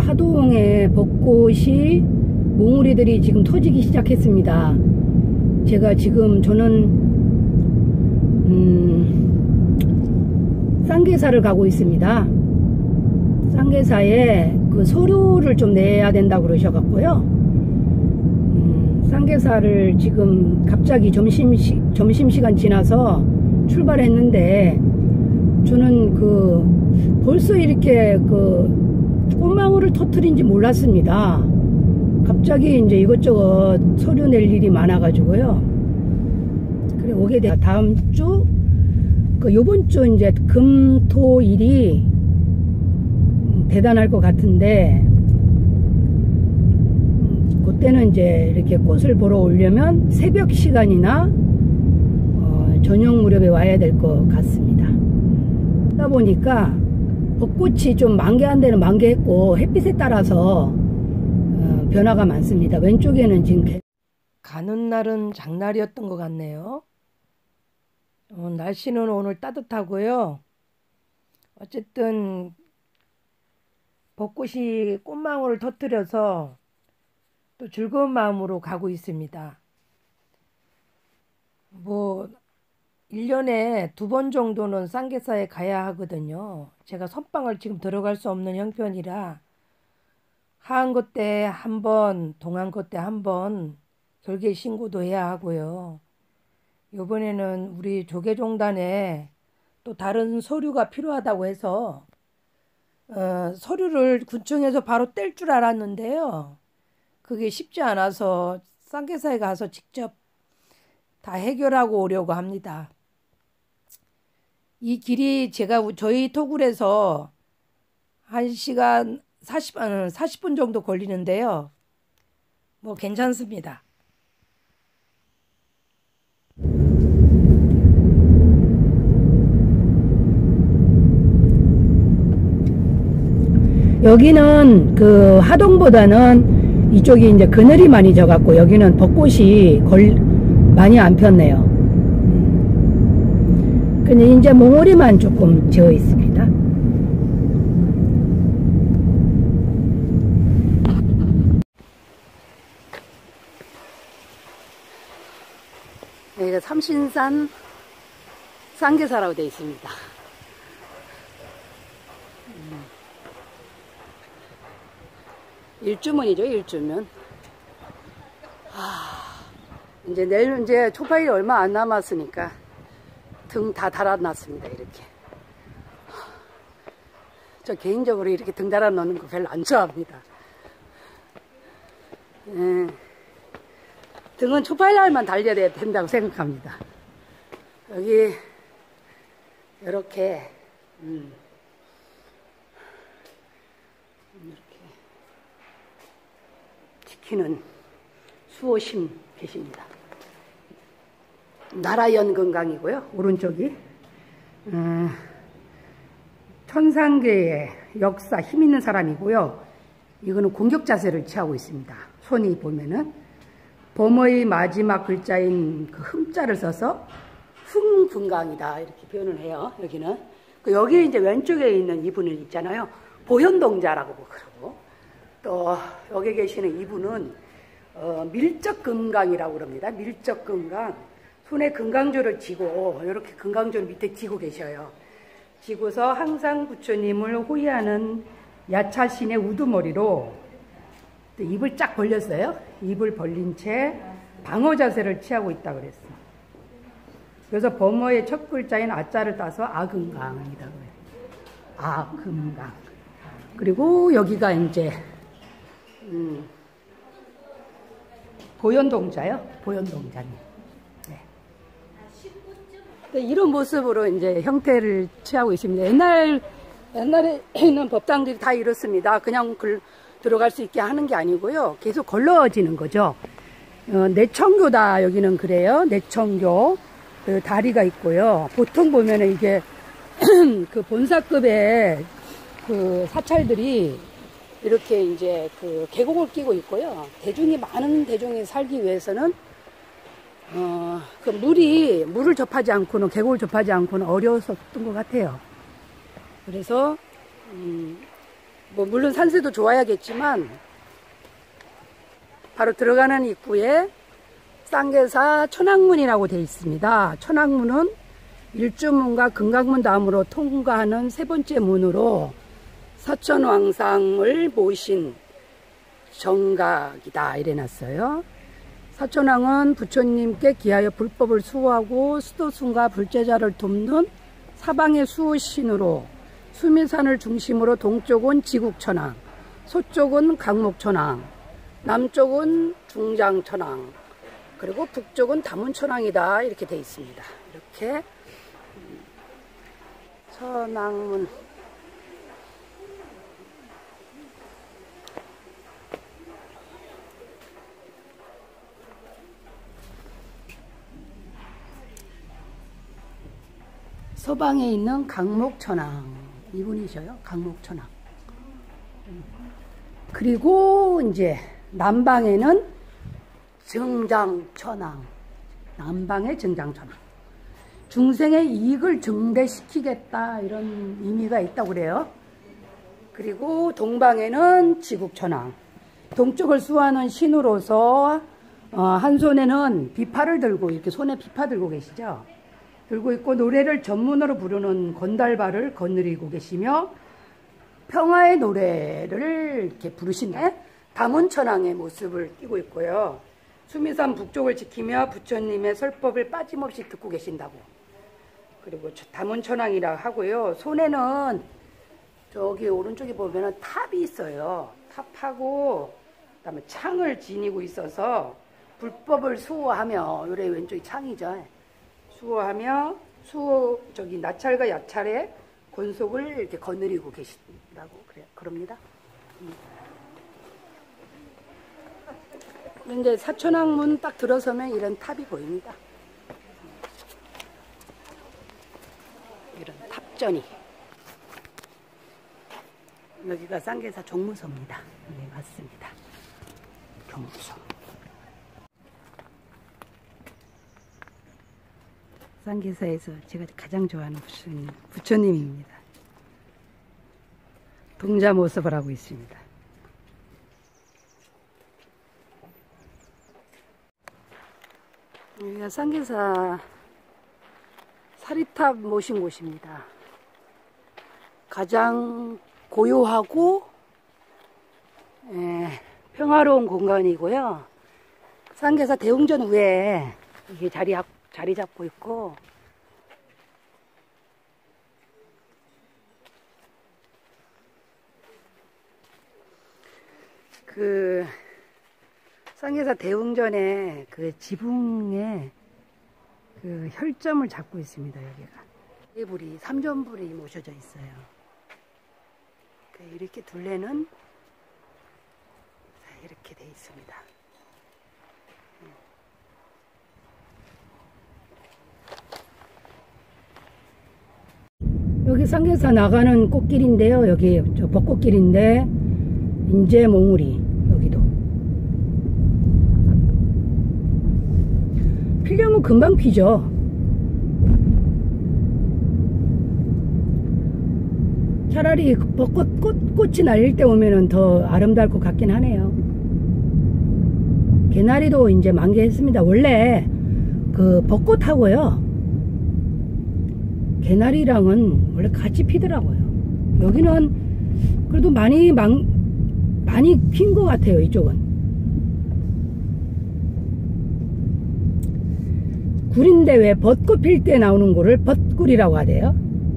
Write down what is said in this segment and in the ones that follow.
하동에 벚꽃이 몽우리들이 지금 터지기 시작했습니다. 제가 지금 저는 쌍계사를 가고 있습니다. 쌍계사에 그 서류를 좀 내야 된다고 그러셔갖고요. 쌍계사를 지금 갑자기 점심시간 지나서 출발했는데, 저는 벌써 이렇게 꽃망울을 터뜨린지 몰랐습니다. 갑자기 이제 이것저것 서류 낼 일이 많아가지고요. 그래, 오게 돼. 다음 주, 요번 주 이제 금토일이 대단할 것 같은데, 그때는 이제 이렇게 꽃을 보러 오려면 새벽 시간이나 저녁 무렵에 와야 될 것 같습니다. 그러다 보니까 벚꽃이 좀 만개한 데는 만개했고, 햇빛에 따라서 변화가 많습니다. 왼쪽에는 지금 가는 날은 장날이었던 것 같네요. 날씨는 오늘 따뜻하고요. 어쨌든 벚꽃이 꽃망울을 터뜨려서 또 즐거운 마음으로 가고 있습니다. 1년에 2번 정도는 쌍계사에 가야 하거든요. 제가 선방을 지금 들어갈 수 없는 형편이라 하한거 때 1번, 동한거 때 1번 결계 신고도 해야 하고요. 이번에는 우리 조계종단에 또 다른 서류가 필요하다고 해서 서류를 군청에서 바로 뗄 줄 알았는데요. 그게 쉽지 않아서 쌍계사에 가서 직접 다 해결하고 오려고 합니다. 이 길이 저희 토굴에서 1시간 40분 정도 걸리는데요. 괜찮습니다. 여기는 하동보다는 이쪽이 이제 그늘이 많이 져갖고 여기는 벚꽃이 많이 안 폈네요. 근데 이제 몽우리만 조금 지어 있습니다. 여기가 삼신산 쌍계사라고 되어 있습니다. 일주문이죠, 일주문. 이제 내일 이제 초파일이 얼마 안 남았으니까 등 다 달아놨습니다. 이렇게. 저 개인적으로 이렇게 등 달아놓는 거 별로 안 좋아합니다. 등은 초파일 날만 달려야 된다고 생각합니다. 여기 이렇게 지키는 수호신 계십니다. 나라연건강이고요. 오른쪽이 천상계의 역사 힘 있는 사람이고요. 이거는 공격 자세를 취하고 있습니다. 손이 보면은 범의 마지막 글자인 흠자를 써서 흥분강이다 이렇게 표현을 해요. 여기는 여기 이제 왼쪽에 있는 이분을 있잖아요. 보현동자라고 그러고, 또 여기 계시는 이분은 밀적금강이라고 그럽니다. 밀적금강. 손에 금강조를 쥐고 이렇게 금강조를 밑에 쥐고 계셔요. 쥐고서 항상 부처님을 호위하는 야차신의 우두머리로 입을 쫙 벌렸어요. 입을 벌린 채 방어 자세를 취하고 있다고 그랬어요. 그래서 범어의 첫 글자인 아자를 따서 아금강이라고 해요. 아금강. 그리고 여기가 이제 보현동자요. 보현동자님. 네. 이런 모습으로 이제 형태를 취하고 있습니다. 옛날에는 법당들이 다 이렇습니다. 그냥 들어갈 수 있게 하는 게 아니고요. 계속 걸러지는 거죠. 내청교다 여기는 그래요. 내청교. 다리가 있고요. 보통 보면은 이게 그 본사급의 그 사찰들이 이렇게 이제 그 계곡을 끼고 있고요. 많은 대중이 살기 위해서는 그 물을 접하지 않고는, 계곡을 접하지 않고는 어려웠었던 것 같아요. 그래서 뭐 물론 산세도 좋아야겠지만 바로 들어가는 입구에 쌍계사 천왕문이라고 되어 있습니다. 천왕문은 일주문과 금강문 다음으로 통과하는 세 번째 문으로 사천왕상을 모신 정각이다 이래놨어요. 사천왕은 부처님께 기하여 불법을 수호하고 수도승과 불제자를 돕는 사방의 수호신으로 수미산을 중심으로 동쪽은 지국천왕, 서쪽은 강목천왕, 남쪽은 중장천왕, 그리고 북쪽은 다문천왕이다 이렇게 되어 있습니다. 이렇게 천왕문 서방에 있는 강목천왕 이분이셔요. 강목천왕. 그리고 이제 남방에는 정장천왕. 남방의 정장천왕. 중생의 이익을 증대시키겠다 이런 의미가 있다고 그래요. 그리고 동방에는 지국천왕. 동쪽을 수호하는 신으로서 한 손에는 비파를 들고 이렇게 손에 비파 들고 계시죠. 들고 있고 노래를 전문으로 부르는 건달발을 거느리고 계시며 평화의 노래를 이렇게 부르시네. 다문천왕의 모습을 띠고 있고요. 수미산 북쪽을 지키며 부처님의 설법을 빠짐없이 듣고 계신다고. 그리고 다문천왕이라 하고요. 손에는 저기 오른쪽에 보면은 탑이 있어요. 탑하고 그다음에 창을 지니고 있어서 불법을 수호하며 요래 왼쪽이 창이죠. 수호하며 저기 나찰과 야찰의 권속을 이렇게 거느리고 계신다고 그럽니다. 그런데 사천왕문 딱 들어서면 이런 탑이 보입니다. 이런 탑전이. 여기가 쌍계사 종무소입니다. 네, 맞습니다. 종무소. 쌍계사에서 제가 가장 좋아하는 부처님입니다. 동자 모습을 하고 있습니다. 여기가 쌍계사 사리탑 모신 곳입니다. 가장 고요하고 평화로운 공간이고요. 쌍계사 대웅전 위에 이게 자리 잡고 있고 그 쌍계사 대웅전에 그 지붕에 그 혈점을 잡고 있습니다. 여기가 불이 삼존불이 모셔져 있어요. 이렇게 둘레는 이렇게 돼 있습니다. 여기 쌍계사 나가는 꽃길인데요. 여기 저 벚꽃길인데 인제몽우리 여기도 피려면 금방 피죠. 차라리 꽃이 날릴 때 오면은 더 아름다울 것 같긴 하네요. 개나리도 이제 만개했습니다. 원래 그 벚꽃하고요 개나리랑은 원래 같이 피더라고요. 여기는 그래도 많이 핀 것 같아요. 이쪽은 굴인데 왜 벚꽃 필 때 나오는 굴을 벚굴이라고 하대요.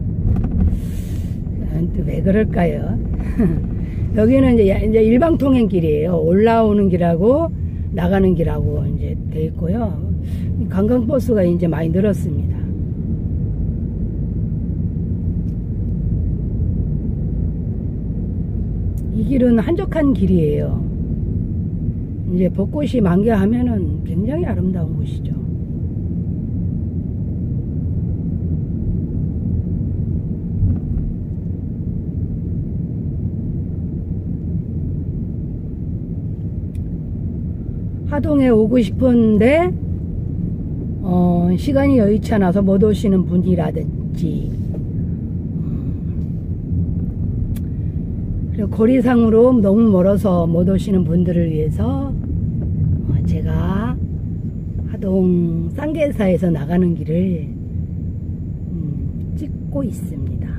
왜 그럴까요? 여기는 이제 일방통행길이에요. 올라오는 길하고 나가는 길하고 이제 돼 있고요. 관광버스가 이제 많이 늘었습니다. 이 길은 한적한 길이에요. 이제 벚꽃이 만개하면은 굉장히 아름다운 곳이죠. 하동에 오고 싶은데 시간이 여의치 않아서 못 오시는 분이라든지 그리고 거리상으로 너무 멀어서 못 오시는 분들을 위해서 제가 하동 쌍계사에서 나가는 길을 찍고 있습니다.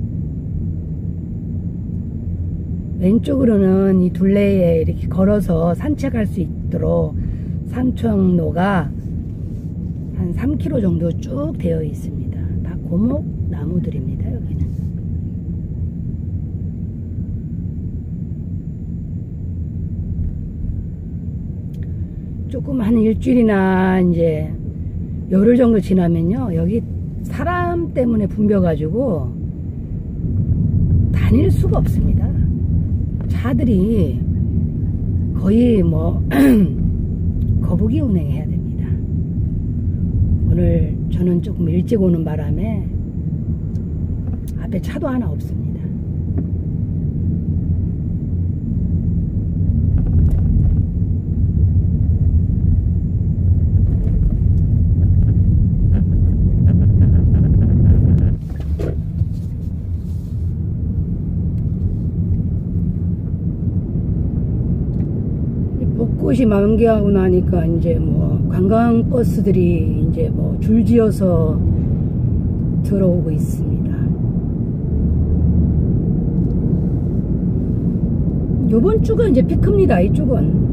왼쪽으로는 이 둘레에 이렇게 걸어서 산책할 수 있도록 산책로가 한 3km 정도 쭉 되어 있습니다. 다 고목 나무들입니다. 여기는 조금 한 일주일이나 이제 열흘 정도 지나면요, 여기 사람 때문에 붐벼가지고 다닐 수가 없습니다. 차들이 거의 뭐 거북이 운행해야 됩니다. 오늘 저는 조금 일찍 오는 바람에 앞에 차도 하나 없습니다. 벚꽃이 만개하고 나니까 이제 뭐 관광버스들이 이제 뭐 줄지어서 들어오고 있습니다. 요번 주가 이제 피크입니다. 이쪽은.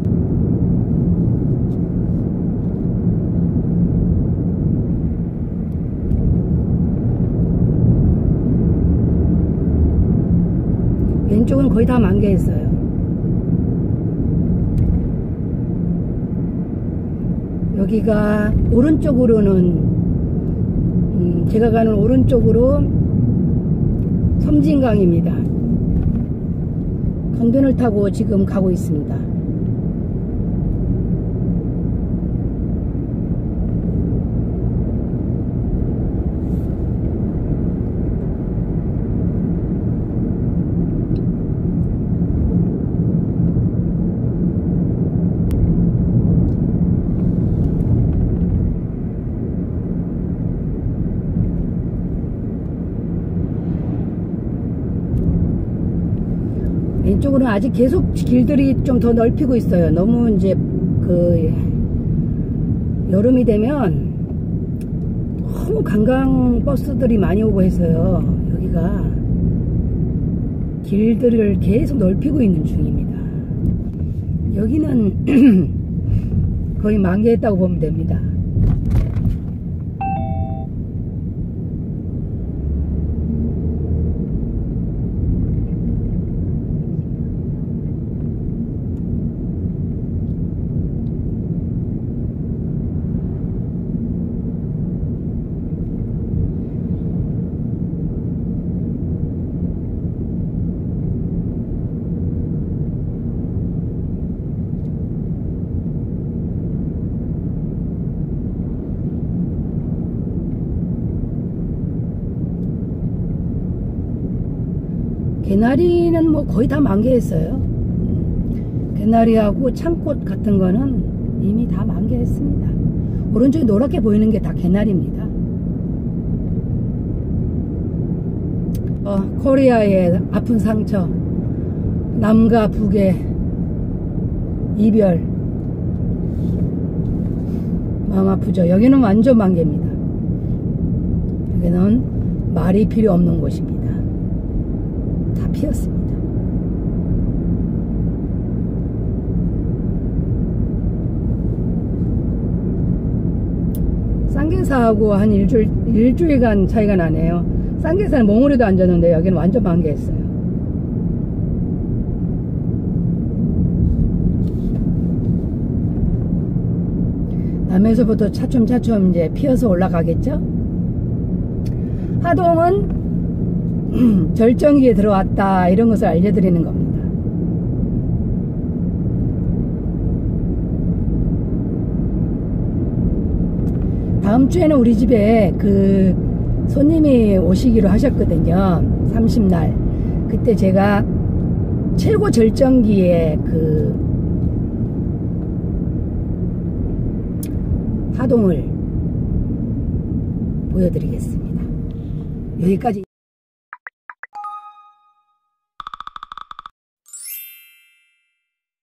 왼쪽은 거의 다 만개했어요. 여기가 오른쪽으로는 제가 가는 오른쪽으로 섬진강입니다. 강변을 타고 지금 가고 있습니다. 왼쪽으로는 아직 계속 길들이 좀 더 넓히고 있어요. 너무 이제 여름이 되면 너무 관광버스들이 많이 오고 해서요. 여기가 길들을 계속 넓히고 있는 중입니다. 여기는 거의 만개했다고 보면 됩니다. 개나리는 뭐 거의 다 만개했어요. 개나리하고 창꽃 같은 거는 이미 다 만개했습니다. 오른쪽에 노랗게 보이는 게 다 개나리입니다. 코리아의 아픈 상처, 남과 북의 이별, 마음 아프죠. 여기는 완전 만개입니다. 여기는 말이 필요 없는 곳입니다. 다 피었습니다. 쌍계사하고 한 일주일간 차이가 나네요. 쌍계사는 몽우리도 앉았는데 여기는 완전 만개했어요. 남에서부터 차츰차츰 이제 피어서 올라가겠죠? 하동은 절정기에 들어왔다, 이런 것을 알려드리는 겁니다. 다음 주에는 우리 집에 손님이 오시기로 하셨거든요. 30날. 그때 제가 최고 절정기에 하동을 보여드리겠습니다. 여기까지.